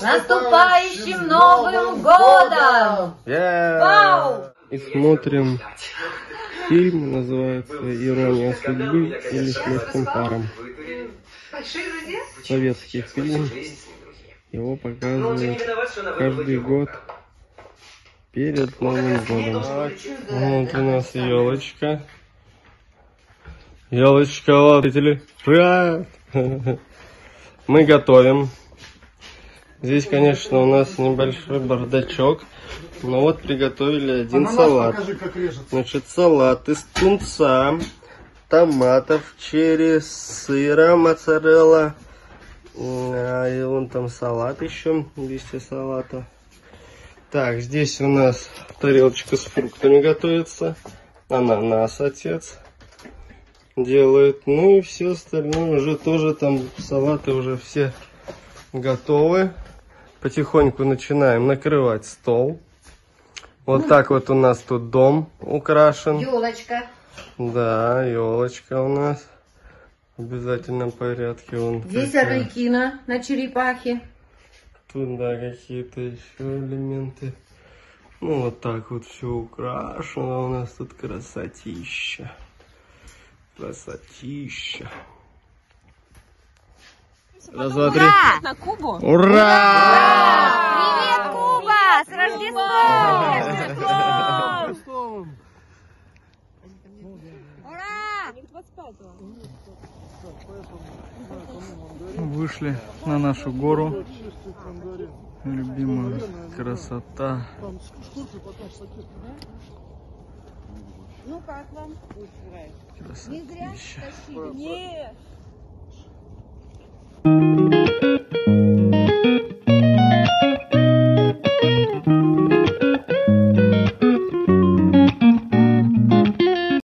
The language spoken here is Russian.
наступающим Новым годом! Вау! И смотрим фильм, называется «Ирония судьбы» или «С легким паром». Советский фильм. Его показывают каждый год перед Новым годом. Вот у нас елочка. Елочка, вот видели? Мы готовим. Здесь, конечно, у нас небольшой бардачок. Но вот приготовили один салат. Значит, салат из тунца, томатов, черри, сыра, моцарелла. И вон там салат еще, листья салата. Так, здесь у нас тарелочка с фруктами готовится. Ананас отец делает. Ну и все остальное уже тоже там салаты уже все готовы. Потихоньку начинаем накрывать стол. Вот так вот у нас тут дом украшен. Елочка. Да, елочка у нас в обязательном порядке. Вон Здесь такая. Арлекино на черепахе. Тут, да, какие-то еще элементы. Ну, вот так вот все украшено. У нас тут красотища. Красотища. Раз, два, три. На Кубу? Ура! Привет, Куба! С Рождеством! Ура! Вышли на нашу гору. Любимая красота. Ну как вам? Красотища. Нет.